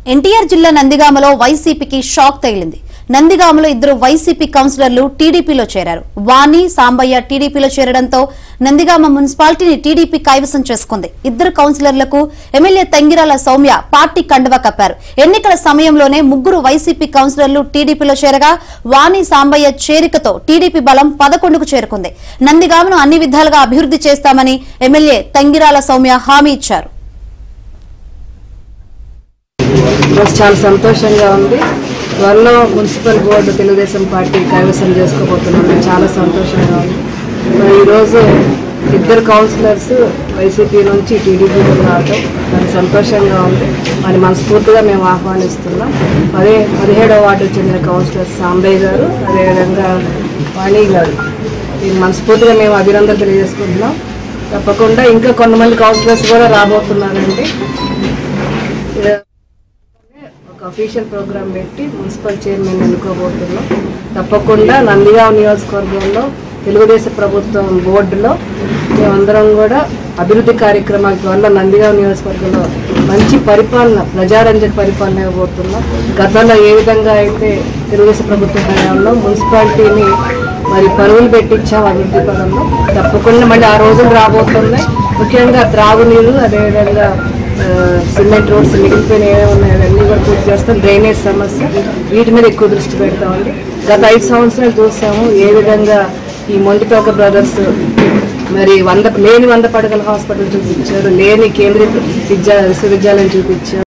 ఎన్టీఆర్ జిల్లా నందిగామలో వైసీపీకి షాక్ తగిలింది. నందిగామలో ఇద్దరు వైసీపీ కౌన్సిలర్లు టీడీపీలో చేరారు. వాణి, సాంబయ్య టీడీపీలో చేరడంతో నందిగామ మున్సిపాలిటీని టీడీపీ కైవసం చేసుకుంది. ఇద్దరు కౌన్సిలర్లకు ఎమ్మెల్యే తంగిరాల సౌమ్య పార్టీ కండువా కప్పారు. ఎన్నికల సమయంలోనే ముగ్గురు వైసీపీ కౌన్సిలర్లు టీడీపీలో చేరగా వాణి, సాంబయ్య చేరికతో టీడీపీ బలం 11కు చేరుకుంది. నందిగామను అన్ని విధాలుగా అభివృద్ధి చేస్తామని ఎమ్మెల్యే తంగిరాల సౌమ్య హామీ ఇచ్చారు. చాలా సంతోషంగా ఉంది. త్వరలో మున్సిపల్ బోర్డు తెలుగుదేశం పార్టీ కైవసం చేసుకోబోతున్నాం. చాలా సంతోషంగా ఉంది. మరి ఈరోజు ఇద్దరు కౌన్సిలర్స్ వైసీపీ నుంచి టీడీపీలో రావడం మరి సంతోషంగా ఉంది. మరి మనస్ఫూర్తిగా మేము ఆహ్వానిస్తున్నాం. 17వ వార్డుకు చెందిన కౌన్సిలర్ సాంబయ్య గారు, అదేవిధంగా వాణి గారు, ఈ మనస్ఫూర్తిగా మేము అభినందనలు తెలియజేసుకుంటున్నాం. తప్పకుండా ఇంకా కొంతమంది కౌన్సిలర్స్ కూడా రాబోతున్నారండి. అఫీషియల్ ప్రోగ్రామ్ పెట్టి మున్సిపల్ చైర్మన్ ఎన్నుకోబోతున్నాం. తప్పకుండా నందిగామ నియోజకవర్గంలో తెలుగుదేశం ప్రభుత్వం బోర్డులో మేమందరం కూడా అభివృద్ధి కార్యక్రమాల వల్ల నందిగామ నియోజకవర్గంలో మంచి పరిపాలన, ప్రజారంజక పరిపాలన ఇవ్వబోతున్నాం. గతంలో ఏ విధంగా అయితే తెలుగుదేశం ప్రభుత్వ హయాంలో మున్సిపాలిటీని మరి పరుగులు పెట్టించాం అభివృద్ధి పదంలో, తప్పకుండా మళ్ళీ ఆ రోజులు రాబోతున్నాయి. ముఖ్యంగా త్రాగునీరు, అదేవిధంగా సిమెంట్ రోడ్స్ మిగిలిపోయిన ఏమేమి ఉన్నాయి అవన్నీ కూడా పూర్తి చేస్తాం. డ్రైనేజ్ సమస్య, వీటి మీద ఎక్కువ దృష్టి పెడతామండి. గత 5 సంవత్సరాలు చూసాము ఏ విధంగా ఈ మొండితోక బ్రదర్స్ మరి 100 పడకల హాస్పిటల్ చూపించారు, లేని కేంద్రీయ విశ్వవిద్యాలయం చూపించారు.